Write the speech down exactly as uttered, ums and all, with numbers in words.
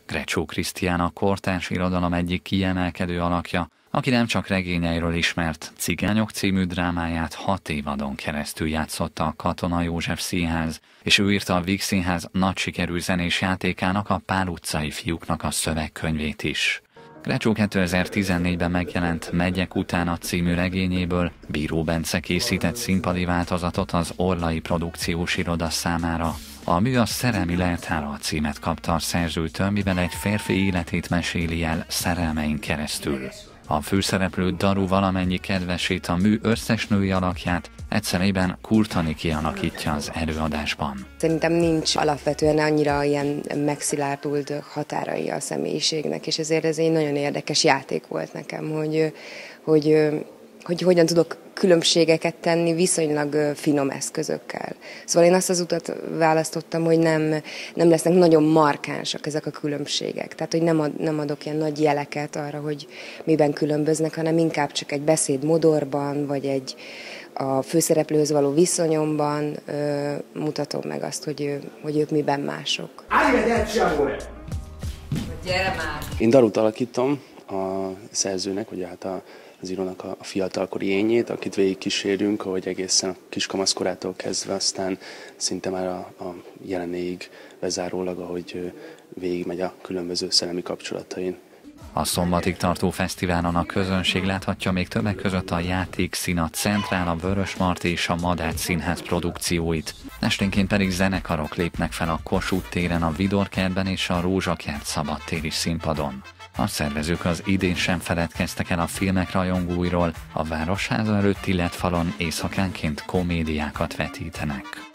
Krecsó Krisztián a kortárs irodalom egyik kiemelkedő alakja, aki nem csak regényeiről ismert Cigányok című drámáját hat évadon keresztül játszotta a Katona József Színház, és ő írta a Víg Színház nagy sikerű zenés játékának, a Pál utcai fiúknak a szövegkönyvét is. Krecsó kétezer-tizennégyben megjelent Megyek utána című regényéből Bíró Bence készített színpadi változatot az Orlai Produkciós Iroda számára. A mű a Szerelmi leltára címet kapta a szerzőtől, mivel egy férfi életét meséli el szerelmein keresztül. A főszereplő Daru valamennyi kedvesét, a mű összes női alakját egyszerében Kurtani kialakítja az előadásban. Szerintem nincs alapvetően annyira ilyen megszilárdult határai a személyiségnek, és ezért ez egy nagyon érdekes játék volt nekem, hogy, hogy, hogy hogyan tudok különbségeket tenni viszonylag finom eszközökkel. Szóval én azt az utat választottam, hogy nem, nem lesznek nagyon markánsak ezek a különbségek. Tehát, hogy nem, ad, nem adok ilyen nagy jeleket arra, hogy miben különböznek, hanem inkább csak egy beszédmodorban, vagy egy a főszereplőhöz való viszonyomban ö, mutatom meg azt, hogy, hogy ők miben mások. Gyere már! Én Darut alakítom, a szerzőnek, vagy hát a az írónak a fiatalkori énjét, akit végig kísérünk, ahogy egészen a kiskamaszkorától kezdve, aztán szinte már a, a jelenéig bezárólag, ahogy végigmegy a különböző szellemi kapcsolatain. A szombatig tartó fesztiválon a közönség láthatja még többek között a Játékszín, a Centrál, a Vörösmarty és a Madách Színház produkcióit. Esténként pedig zenekarok lépnek fel a Kossuth téren, a Vidorkertben és a Rózsakert szabadtéri színpadon. A szervezők az idén sem feledkeztek el a filmek rajongóiról, a Városháza előtti led falon éjszakánként komédiákat vetítenek.